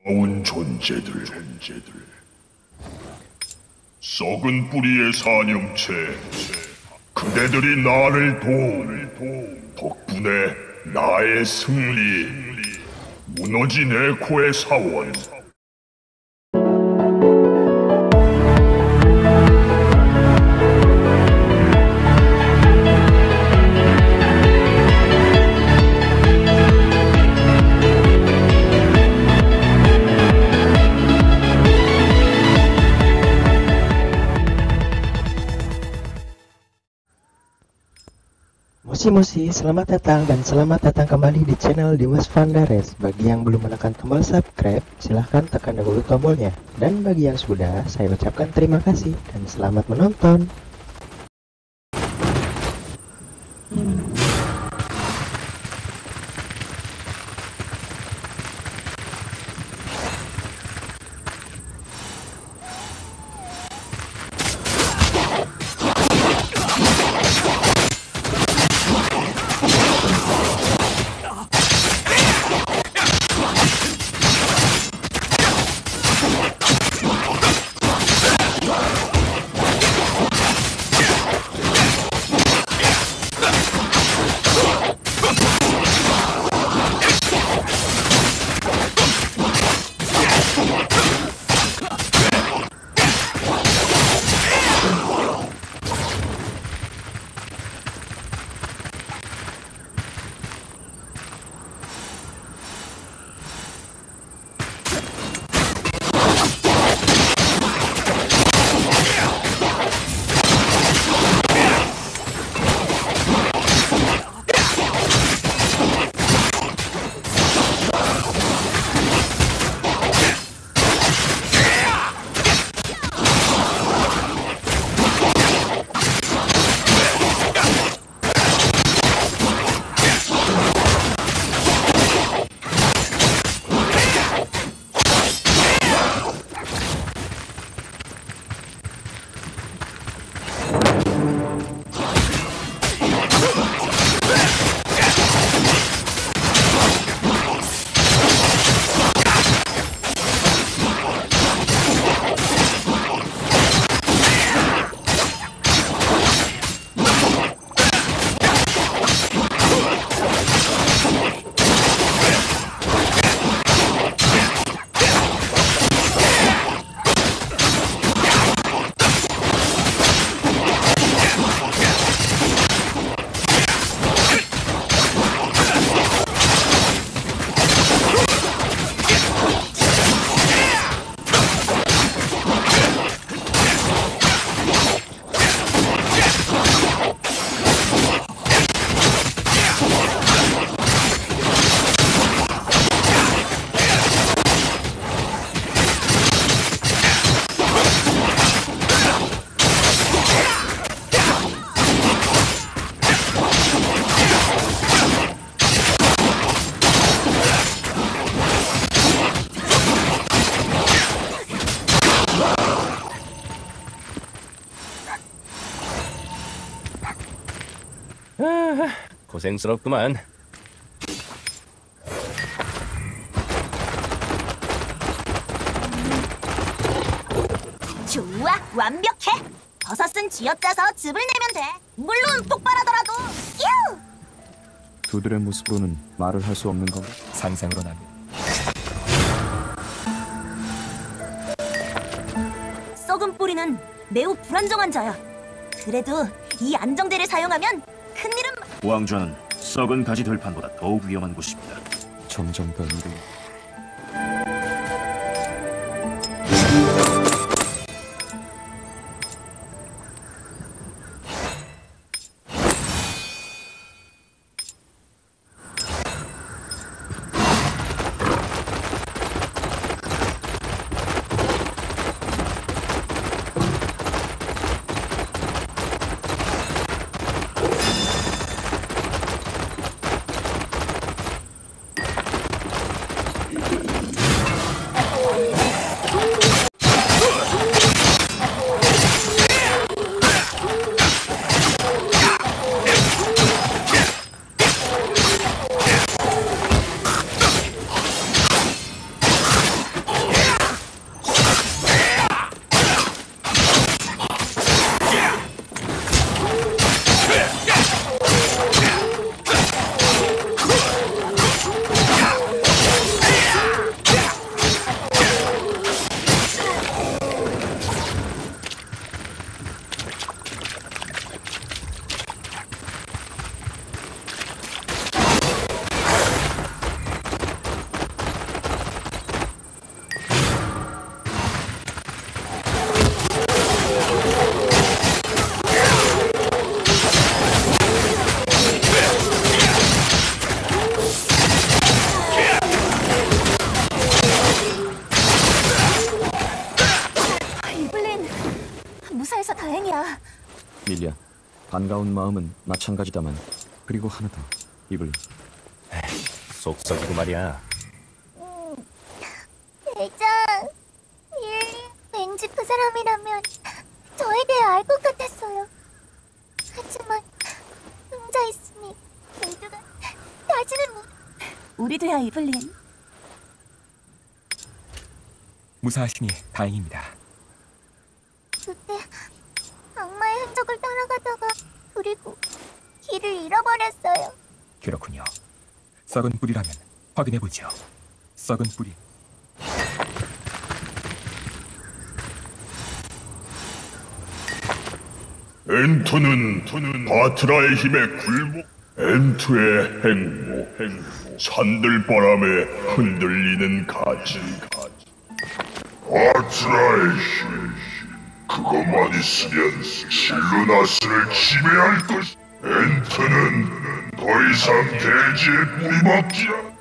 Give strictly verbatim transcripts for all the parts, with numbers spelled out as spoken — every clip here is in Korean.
온 존재들, 존재들. 썩은 뿌리의 사냥체. 그대들이 나를 도움. 덕분에 나의 승리. 무너진 에코의 사원. Mosi-mosi, selamat datang dan selamat datang kembali di channel Dimas Vandares. Bagi yang belum menekan tombol subscribe, silahkan tekan dahulu tombolnya. Dan bagi yang sudah, saya ucapkan terima kasih dan selamat menonton. 아, 고생스럽구만. 좋아, 완벽해. 버섯은 쥐어짜서 즙을 내면 돼. 물론 폭발하더라도. 유! 그들의 모습으로는 말을 할 수 없는 건가? 상상으로는. 썩은 뿌리는 매우 불안정한 자야. 그래도 이 안정제를 사용하면 큰일은... 왕좌는 썩은 가지 들판보다 더욱 위험한 곳입니다. 점점 더 이르. 밀리아, 반가운 마음은 마찬가지다만 그리고 하나 더. 이블린, 속 썩이고 말이야. 대장, 일 왠지 그 사람이라면 저에 대해 알 것 같았어요. 하지만 혼자 있으니 모두가 다시는 못... 우리도야, 이블린. 무사하시니 다행입니다. 그때 악마의 흔적을 따라가다가 그리고 길을 잃어버렸어요. 그렇군요. 썩은 뿌리라면 확인해보죠. 썩은 뿌리. 엔트는 바트라의 힘에 굴복, 엔트의 행복, 행복. 산들바람에 흔들리는 가지, 가지. 바트라의 힘, 그것만 있으면 실루나스를 지배할 것. 엔트는 더 이상 대지에 뿌리박지 않.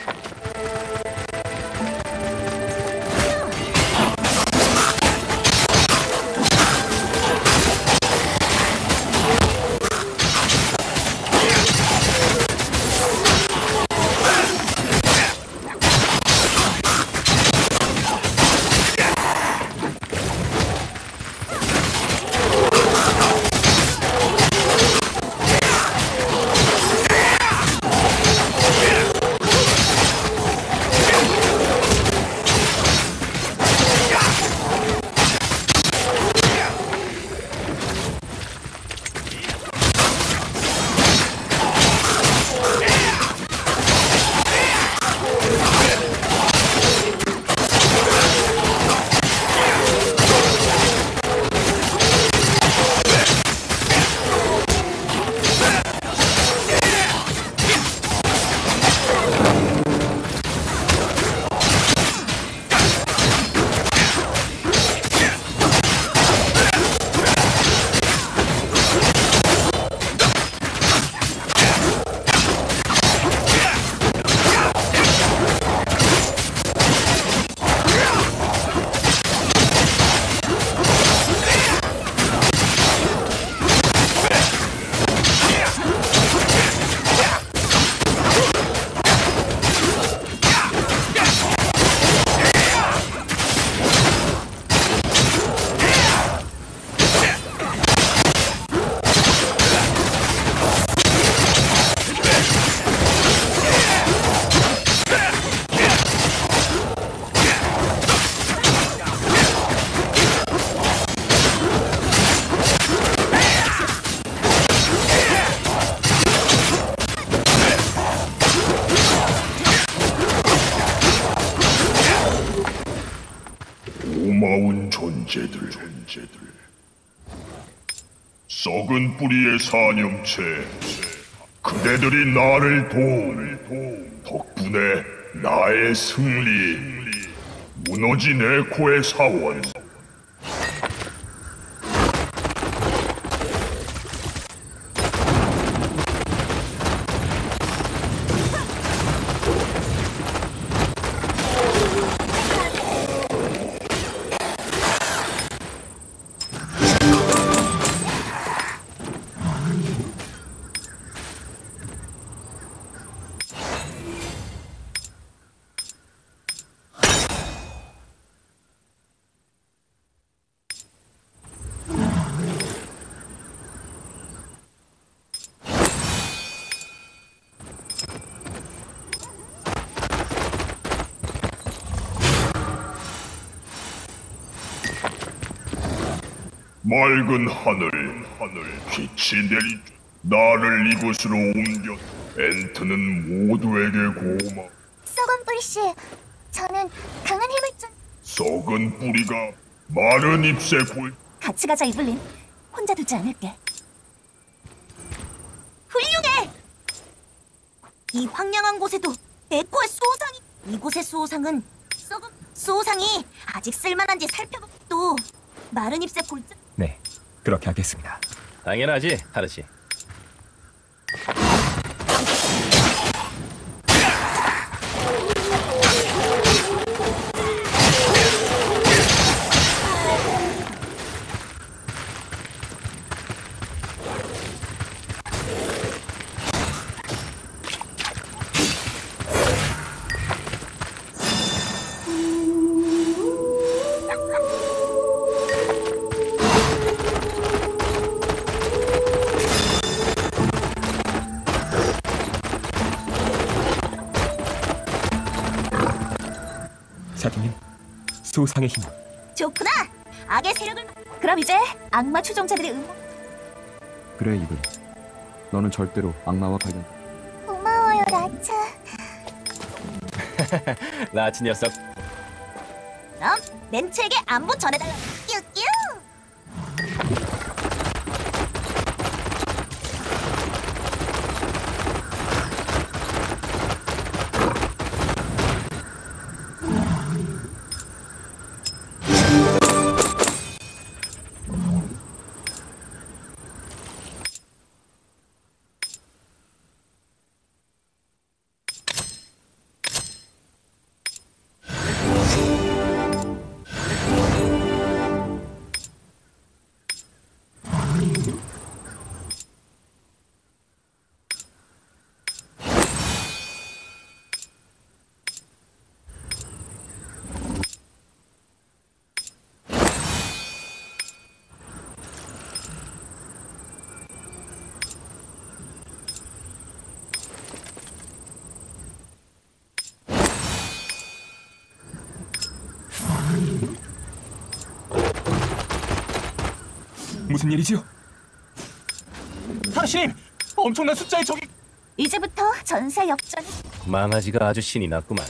고마운 존재들, 존재들. 썩은 뿌리의 사념체. 그대들이 나를 도움. 덕분에 나의 승리. 무너진 에코의 사원. 맑은 하늘, 하늘, 빛이 내리 나를 이곳으로 옮겨. 엔트는 모두에게 고마. 썩은 뿌리씨, 저는 강한 힘을 좀... 썩은 뿌리가 마른 잎새 골. 같이 가자, 이블린. 혼자 두지 않을게. 훌륭해! 이 황량한 곳에도 에코의 수호상이... 이곳의 수호상은 썩은... 수호상이 아직 쓸만한지 살펴보고 또 마른 잎새 골짜... 네, 그렇게 하겠습니다. 당연하지, 하르시. 자기는 소상의 힘. 좋구나. 악의 세력을. 그럼 이제 악마 추종자들의 음. 그래, 이블. 너는 절대로 악마와 관련. 고마워요, 라차. 나치 녀석. 그럼 렌츠에게 안부 전해달라. 뀨뀨. 무슨 일이지요? 당신 엄청난 숫자의 적이. 이제부터 전세 역전. 망아지가 아주 신이 났구만.